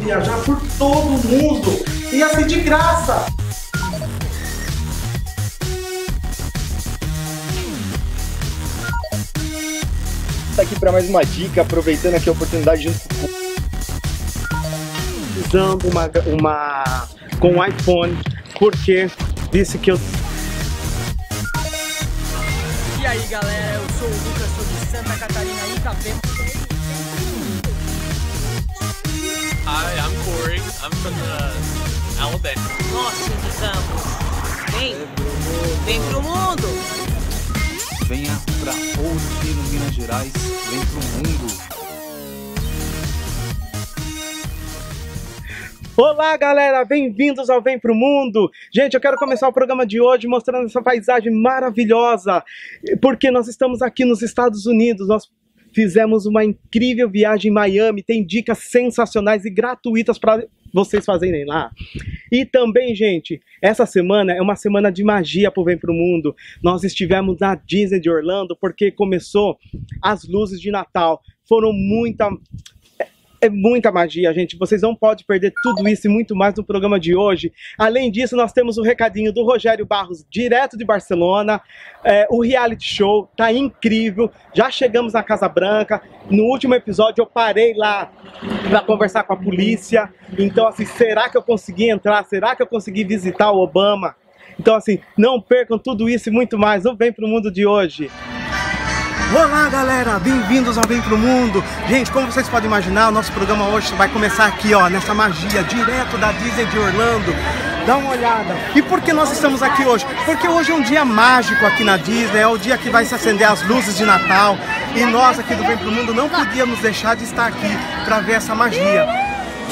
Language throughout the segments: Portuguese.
viajar por todo o mundo e assim de graça. Tá aqui para mais uma dica, aproveitando aqui a oportunidade junto Usando com o iPhone, porque disse que eu... E aí galera, eu sou o Lucas, sou de Santa Catarina, Itapema. Hi, I'm Corey. I'm from Alabama. Nós te invitamos. Vem pro mundo! Venha pra Ouro Fino, Minas Gerais. Vem pro mundo. Olá galera, bem-vindos ao Vem Pro Mundo. Gente, eu quero começar o programa de hoje mostrando essa paisagem maravilhosa, porque nós estamos aqui nos Estados Unidos. Nós fizemos uma incrível viagem em Miami, tem dicas sensacionais e gratuitas para vocês fazerem lá. E também, gente, essa semana é uma semana de magia pro Vem Pro Mundo. Nós estivemos na Disney de Orlando porque começou as luzes de Natal. Foram muita magia, gente. Vocês não podem perder tudo isso e muito mais no programa de hoje. Além disso, nós temos o recadinho do Rogério Barros, direto de Barcelona. O reality show tá incrível. Já chegamos na Casa Branca. No último episódio eu parei lá para conversar com a polícia. Então, assim, será que eu consegui entrar? Será que eu consegui visitar o Obama? Então, assim, não percam tudo isso e muito mais. Não Vem Pro Mundo de hoje. Olá galera, bem-vindos ao Vem Pro Mundo. Gente, como vocês podem imaginar, o nosso programa hoje vai começar aqui, ó, nessa magia, direto da Disney de Orlando. Dá uma olhada. E por que nós estamos aqui hoje? Porque hoje é um dia mágico aqui na Disney, é o dia que vai se acender as luzes de Natal. E nós aqui do Vem Pro Mundo não podíamos deixar de estar aqui para ver essa magia.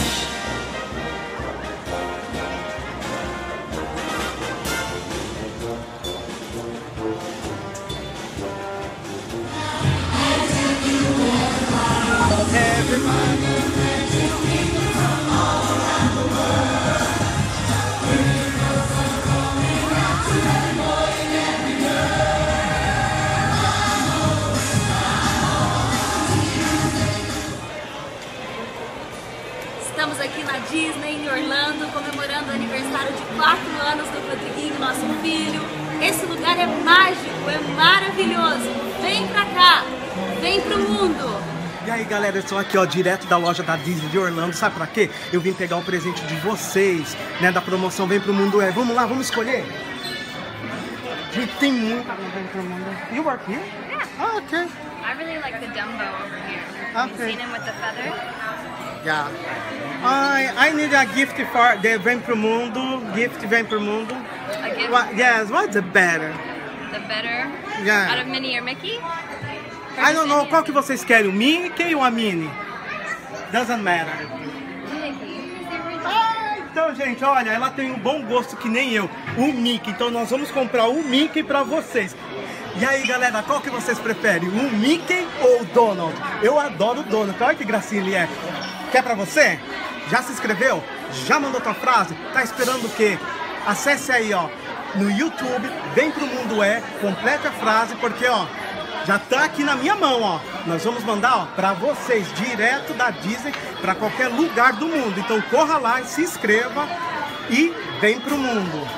Estamos aqui na Disney, em Orlando, comemorando o aniversário de 4 anos do Rodriguinho, nosso filho. Esse lugar é mágico, é maravilhoso. Vem pra cá, vem pro mundo. E aí galera, eu estou aqui ó, direto da loja da Disney de Orlando. Sabe pra quê? Eu vim pegar um presente de vocês, né, da promoção Vem Pro Mundo. Vamos lá, vamos escolher? Gente, tem muita Vem Pro Mundo. You work here? Yeah. Ah, okay. I really like the Dumbo over here. Okay. Seen him with the feather? Yeah. I need a gift for the Vem Pro Mundo. Gift Vem Pro Mundo. A gift? Yes, what's the better? The better? Yeah. Out of Minnie or Mickey? I don't know, qual que vocês querem? O Mickey ou a Minnie? Doesn't matter. Mickey. Então, gente, olha, ela tem um bom gosto que nem eu. O Mickey. Então nós vamos comprar o Mickey pra vocês. E aí, galera, qual que vocês preferem? O Mickey ou o Donald? Eu adoro o Donald. Olha que gracinha ele é. Quer pra você? Já se inscreveu? Já mandou tua frase? Tá esperando o quê? Acesse aí, ó, no YouTube, Vem Pro Mundo complete a frase, porque, ó, já tá aqui na minha mão, ó. Nós vamos mandar, ó, pra vocês, direto da Disney, pra qualquer lugar do mundo. Então corra lá e se inscreva e vem pro mundo.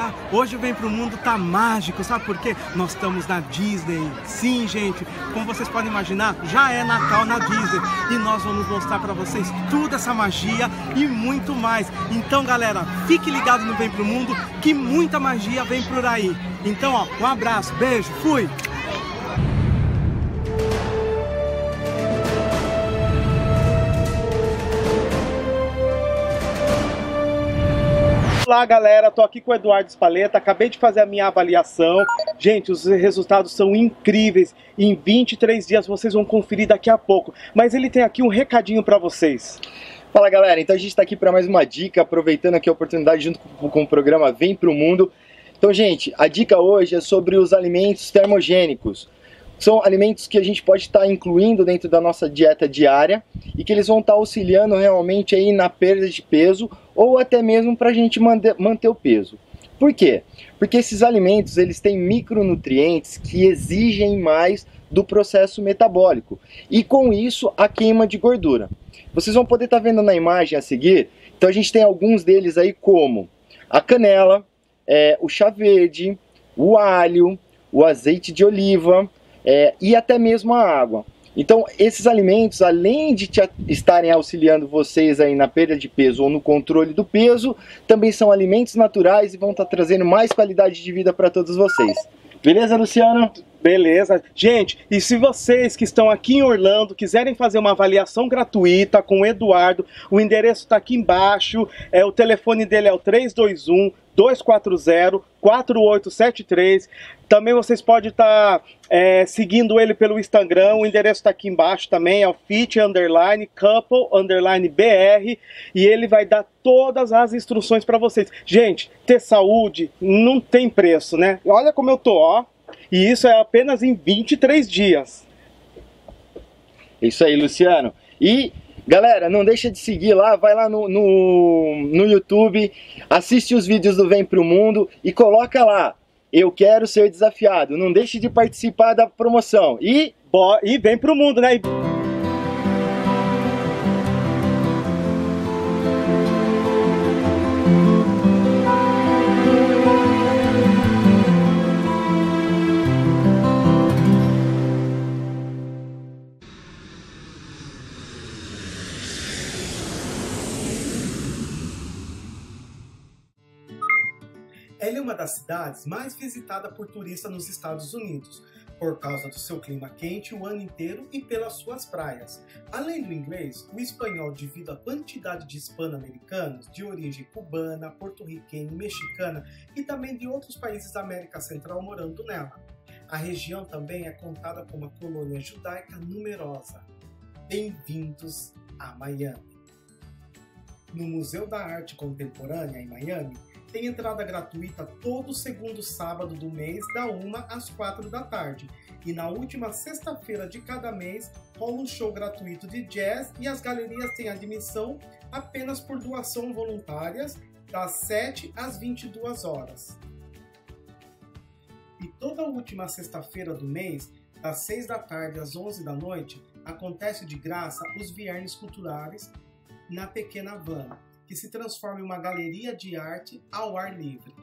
galera, hoje o Vem Pro Mundo tá mágico, sabe por quê? Nós estamos na Disney. Sim, gente, como vocês podem imaginar, já é Natal na Disney e nós vamos mostrar pra vocês toda essa magia e muito mais. Então, galera, fique ligado no Vem Pro Mundo que muita magia vem por aí. Então, ó, um abraço, beijo, fui! Olá galera, tô aqui com o Eduardo Spaletta, acabei de fazer a minha avaliação. Gente, os resultados são incríveis. Em 23 dias vocês vão conferir daqui a pouco. Mas ele tem aqui um recadinho para vocês. Fala galera, então a gente tá aqui para mais uma dica, aproveitando aqui a oportunidade junto com o programa Vem Pro Mundo. Então gente, a dica hoje é sobre os alimentos termogênicos. São alimentos que a gente pode estar incluindo dentro da nossa dieta diária e que eles vão estar auxiliando realmente aí na perda de peso ou até mesmo para a gente manter o peso. Por quê? Porque esses alimentos eles têm micronutrientes que exigem mais do processo metabólico e com isso a queima de gordura. Vocês vão poder estar vendo na imagem a seguir, então a gente tem alguns deles aí como a canela, o chá verde, o alho, o azeite de oliva, e até mesmo a água. Então esses alimentos, além de estarem auxiliando vocês aí na perda de peso ou no controle do peso, também são alimentos naturais e vão estar trazendo mais qualidade de vida para todos vocês. Beleza, Luciano? Beleza. Gente, e se vocês que estão aqui em Orlando quiserem fazer uma avaliação gratuita com o Eduardo, o endereço está aqui embaixo, o telefone dele é o 321-240-4873. Também vocês podem estar seguindo ele pelo Instagram, o endereço está aqui embaixo também, é o fit_couple_br, e ele vai dar todas as instruções para vocês. Gente, ter saúde não tem preço, né? Olha como eu tô, ó. E isso é apenas em 23 dias. Isso aí, Luciano. E, galera, não deixa de seguir lá, vai lá no YouTube, assiste os vídeos do Vem Pro Mundo e coloca lá, eu quero ser desafiado. Não deixe de participar da promoção. E vem pro mundo, né? Ela é uma das cidades mais visitadas por turistas nos Estados Unidos, por causa do seu clima quente o ano inteiro e pelas suas praias. Além do inglês, o espanhol, devido à quantidade de hispano-americanos de origem cubana, porto-riquenha e mexicana e também de outros países da América Central morando nela. A região também é contada como uma colônia judaica numerosa. Bem-vindos a Miami! No Museu da Arte Contemporânea em Miami, tem entrada gratuita todo segundo sábado do mês, da 1 às 4 da tarde. E na última sexta-feira de cada mês, rola um show gratuito de jazz e as galerias têm admissão apenas por doação voluntárias, das 7 às 22 horas. E toda última sexta-feira do mês, das 6 da tarde às 11 da noite, acontece de graça os viernes culturais na Pequena Havana, que se transforma em uma galeria de arte ao ar livre.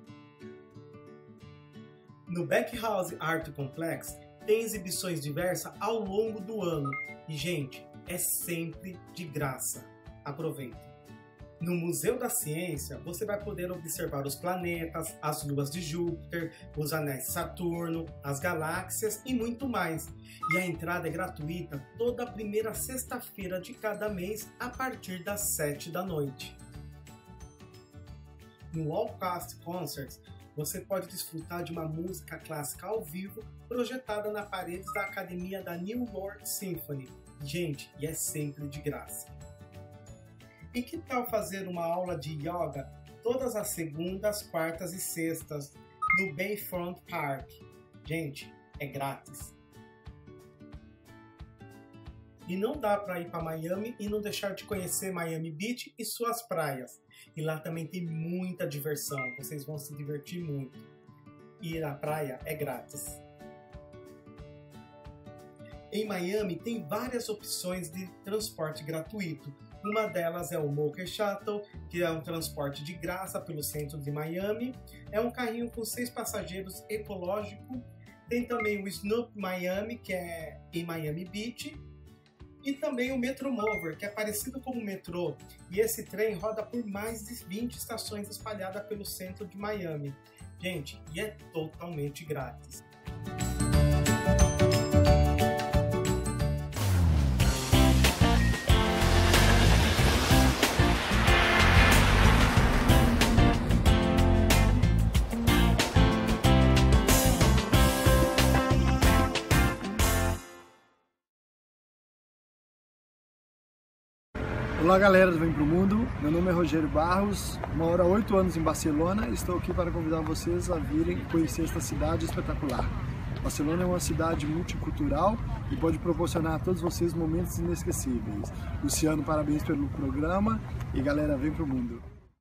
No Beck House Art Complex tem exibições diversas ao longo do ano e, gente, é sempre de graça. Aproveita! No Museu da Ciência, você vai poder observar os planetas, as luas de Júpiter, os anéis de Saturno, as galáxias e muito mais. E a entrada é gratuita toda a primeira sexta-feira de cada mês, a partir das 7 da noite. No All Cast Concerts, você pode desfrutar de uma música clássica ao vivo projetada na paredes da academia da New World Symphony. Gente, e é sempre de graça. E que tal fazer uma aula de yoga todas as segundas, quartas e sextas no Bayfront Park? Gente, é grátis. E não dá para ir para Miami e não deixar de conhecer Miami Beach e suas praias. E lá também tem muita diversão, vocês vão se divertir muito. E na praia é grátis. Em Miami tem várias opções de transporte gratuito, Uma delas é o Mocha Shuttle, que é um transporte de graça pelo centro de Miami. É um carrinho com 6 passageiros ecológico. Tem também o Snoop Miami, que é em Miami Beach. E também o Metro Mover, que é parecido com o metrô. E esse trem roda por mais de 20 estações espalhadas pelo centro de Miami. Gente, e é totalmente grátis. Olá galera do Vem Pro Mundo, meu nome é Rogério Barros, moro há 8 anos em Barcelona e estou aqui para convidar vocês a virem conhecer esta cidade espetacular. Barcelona é uma cidade multicultural e pode proporcionar a todos vocês momentos inesquecíveis. Luciano, parabéns pelo programa e galera, vem pro mundo!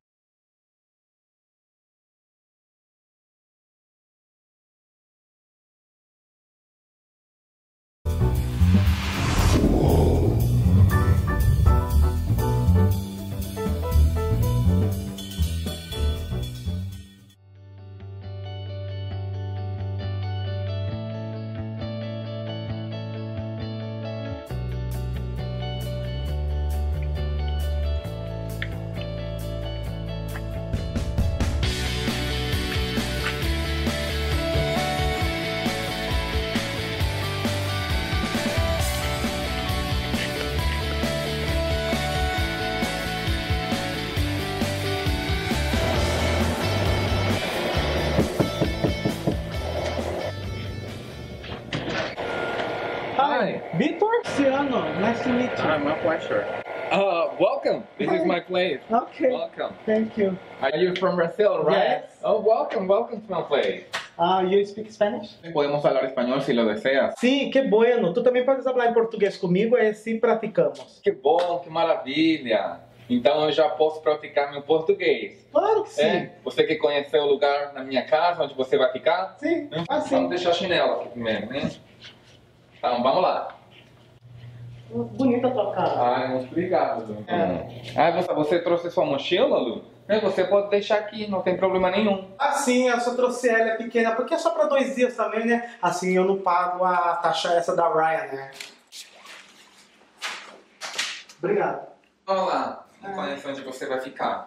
Hi. Vitor Ciano, nice to meet you. My pleasure. Welcome. This is my place. Okay, Welcome. thank you. Are you from Brazil, right? Yes. Oh, welcome to my place. You speak Spanish? Podemos hablar español si lo deseas. Sim, que bueno. Tu também podes falar em português comigo, assim praticamos. Que bom, que maravilha. Então eu já posso praticar meu português. Claro que sim. É? Você quer conhecer o lugar na minha casa, onde você vai ficar? Sim, assim. Vamos deixar a chinela aqui primeiro, né? Então, vamos lá. Bonita a tua casa. Muito obrigado, Lu. Você trouxe sua mochila, Lu? Você pode deixar aqui, não tem problema nenhum. Sim, eu só trouxe ela, é pequena, porque é só para 2 dias também, né? Assim eu não pago a taxa essa da Ryan, né? Obrigado. Vamos lá, conhece onde você vai ficar.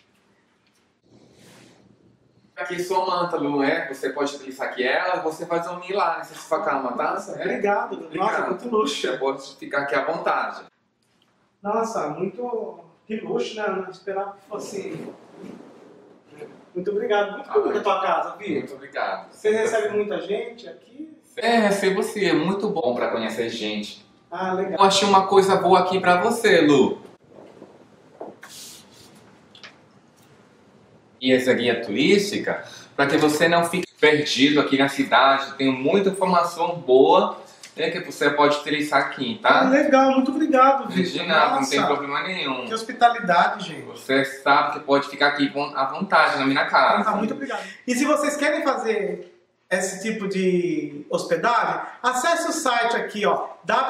Aqui sua manta, Lu, Você pode utilizar aqui ela, você vai dormir lá nessa sua cama, tá? Obrigado. Nossa, muito luxo. Você pode ficar aqui à vontade. Nossa, muito... Que luxo, né? Eu não esperava que fosse... Muito obrigado. Muito bonita a tua casa, Vitor. Muito obrigado. Você recebe muita gente aqui? Recebo sim. É muito bom para conhecer gente. Legal. Eu achei uma coisa boa aqui para você, Lu. E essa guia turística, para que você não fique perdido aqui na cidade. Tem muita informação boa, que você pode utilizar aqui, tá? Legal, muito obrigado, Vitor. De nada, não tem problema nenhum. Que hospitalidade, gente. Você sabe que pode ficar aqui à vontade na minha casa. Muito obrigado. E se vocês querem fazer esse tipo de hospedagem, acesse o site aqui, ó,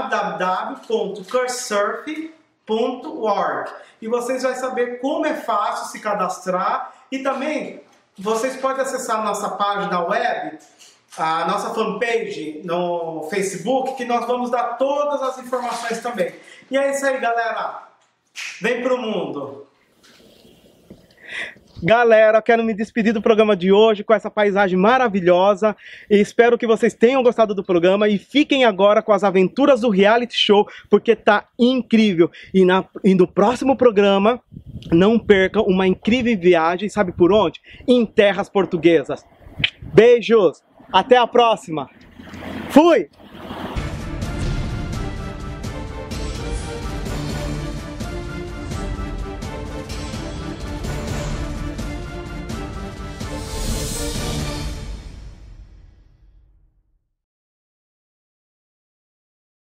www.couchsurfing.org, e vocês vão saber como é fácil se cadastrar. E também vocês podem acessar a nossa página web, a nossa fanpage no Facebook, que nós vamos dar todas as informações também. E é isso aí, galera. Vem pro mundo. Galera, quero me despedir do programa de hoje com essa paisagem maravilhosa. E espero que vocês tenham gostado do programa e fiquem agora com as aventuras do reality show, porque tá incrível. E no próximo programa, não percam uma incrível viagem, sabe por onde? Em terras portuguesas. Beijos, até a próxima. Fui!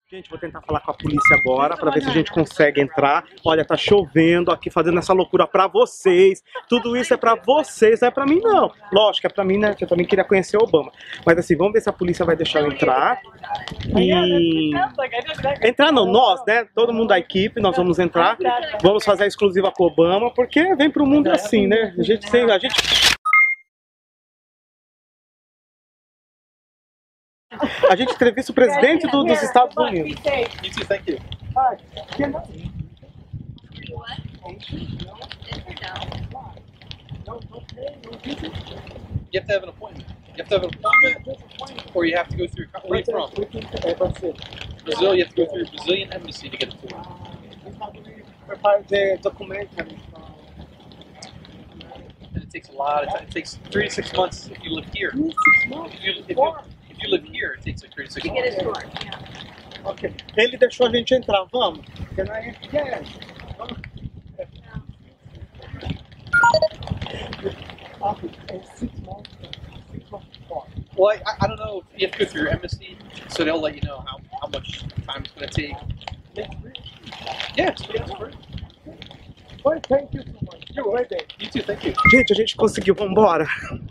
Gente, vou tentar falar com a polícia agora para ver se a gente consegue entrar. Olha, tá chovendo aqui, fazendo essa loucura para vocês. Tudo isso é para vocês, não é para mim não. Lógico, é para mim, né? Que eu também queria conhecer o Obama. Mas assim, vamos ver se a polícia vai deixar eu entrar. E... entrar não, nós, né? Todo mundo da equipe, nós vamos entrar. Vamos fazer a exclusiva com o Obama, porque vem pro mundo assim, né? A gente entrevista o presidente dos Estados Unidos. You have to have an appointment. You have to have an appointment, or you have to go through. Where are you from? Brazil. You have to go through a Brazilian embassy to get the tour. And it takes a lot of time. It takes 3 to 6 months if you live here. If you live here, it takes like 3 to 6 months. Okay. Ele deixou a gente entrar, vamos? Well, I don't know. You have to go through your embassy, so they'll let you know how much time it's going to take. Yeah, it's free. Thank you so much. You're welcome. You too, thank you. Gente, a gente conseguiu, vambora.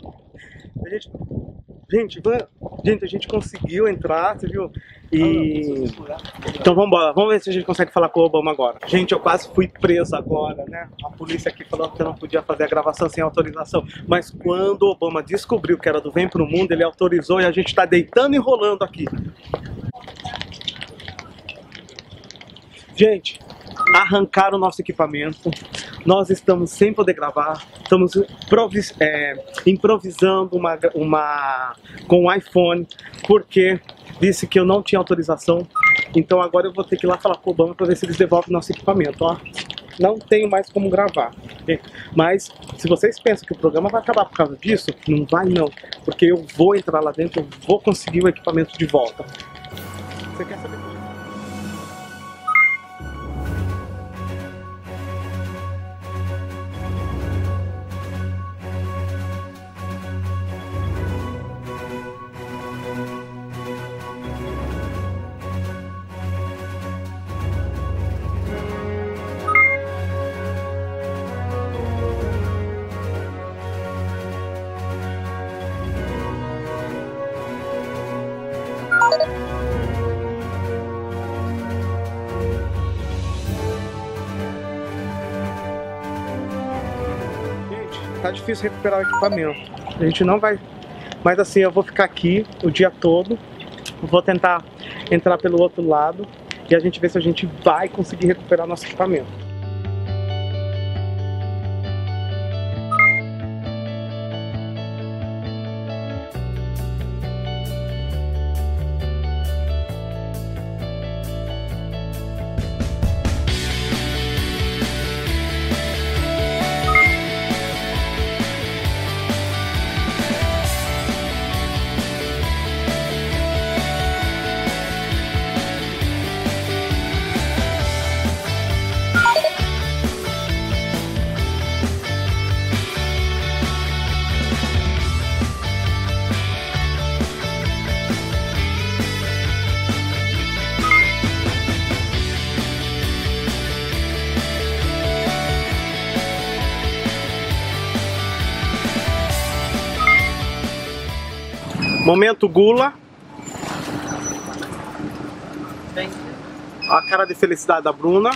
Gente, a gente conseguiu entrar, você viu? E... então vambora, vamos ver se a gente consegue falar com o Obama agora. Gente, eu quase fui preso agora, né? A polícia aqui falou que eu não podia fazer a gravação sem autorização. Mas quando o Obama descobriu que era do Vem Pro Mundo, ele autorizou e a gente tá deitando e rolando aqui. Gente, arrancaram o nosso equipamento. Nós estamos sem poder gravar, estamos improvisando com o iPhone, porque disse que eu não tinha autorização. Então agora eu vou ter que ir lá falar com o Obama para ver se eles devolvem nosso equipamento. Ó, não tenho mais como gravar. Mas se vocês pensam que o programa vai acabar por causa disso, não vai não, porque eu vou entrar lá dentro, eu vou conseguir o equipamento de volta. Você quer saber? Tá difícil recuperar o equipamento. A gente não vai... mas assim, eu vou ficar aqui o dia todo. Vou tentar entrar pelo outro lado e a gente vê se a gente vai conseguir recuperar nosso equipamento. Momento Gula. A cara de felicidade da Bruna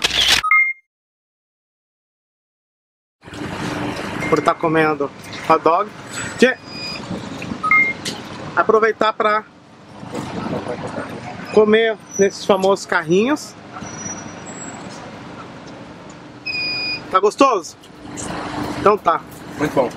por estar comendo hot dog. Aproveitar para comer nesses famosos carrinhos. Tá gostoso? Então tá. Muito bom.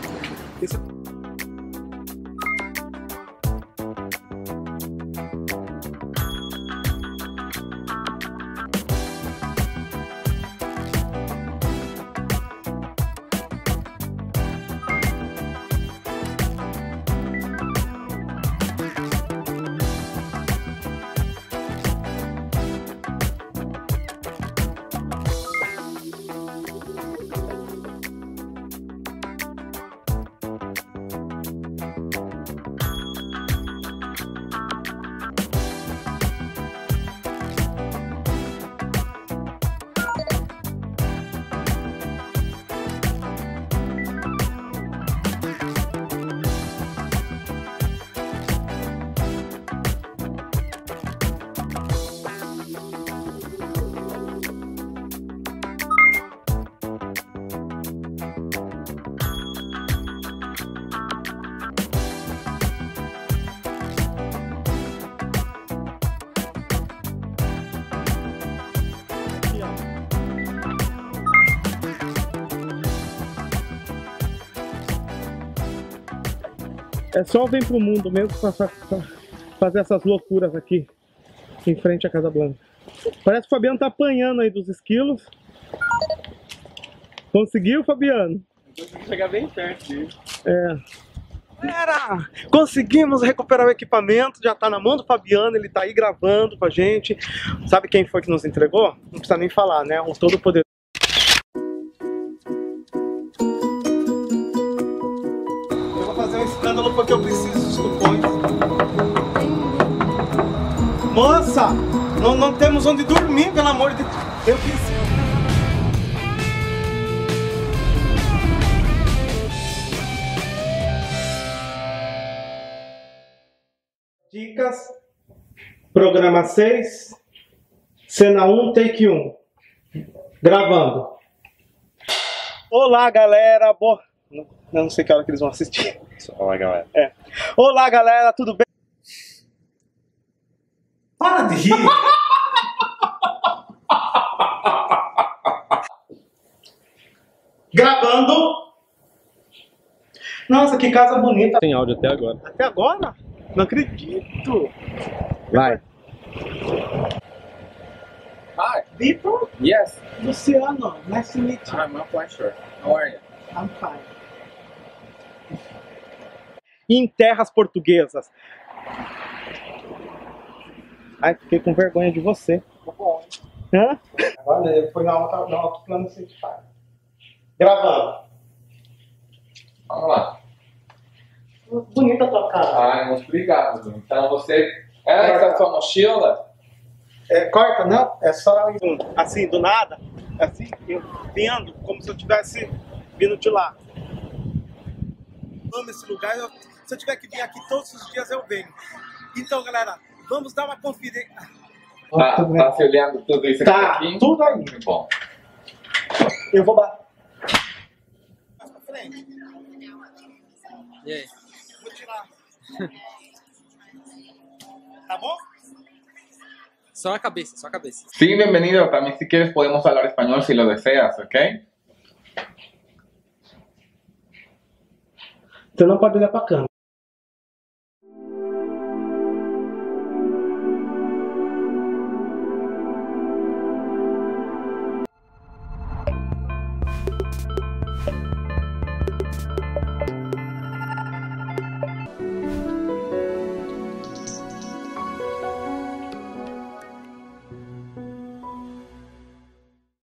É só Vem Pro Mundo mesmo pra fazer essas loucuras aqui em frente à Casa Blanca. Parece que o Fabiano tá apanhando aí dos esquilos. Conseguiu, Fabiano? Consegui chegar bem perto dele. É. Galera, conseguimos recuperar o equipamento, já tá na mão do Fabiano, ele tá aí gravando com a gente. Sabe quem foi que nos entregou? Não precisa nem falar, né? Um todo-poderoso. Eu vou fazer um escândalo porque eu preciso dos cupons. Moça, não temos onde dormir, pelo amor de Deus. Eu preciso. Dicas, programa 6, cena 1, take 1. Gravando. Olá, galera. Não sei que hora que eles vão assistir. Olá, galera. É. Olá, galera, tudo bem? Para de rir. Gravando. Nossa, que casa bonita. Tem áudio até agora. Até agora? Não acredito. Vai. Hi. Vitor? Yes. Luciano, nice to meet you. I'm not quite sure. How are you? I'm fine. Em terras portuguesas. Ai, fiquei com vergonha de você. Tá bom. Hã? Valeu, foi na alto plano científico. Gravando. Vamos lá. Bonita a tua cara. Ai, muito obrigado. Então você... Essa é a sua mochila? É, corta, não? É só assim, do nada. Assim, eu vindo, como se eu tivesse vindo de lá. Amo esse lugar. Se eu tiver que vir aqui todos os dias, eu venho. Então, galera, vamos dar uma conferência. Tá se olhando tudo isso Tá, aqui? tudo aí. Muito bom. Eu vou bater. Mais pra frente. E aí? Vou tirar. Tá bom? Só a cabeça, só a cabeça. Sí, bienvenido. También si quieres podemos hablar español si lo deseas, ¿ok? Você não pode olhar pra câmera.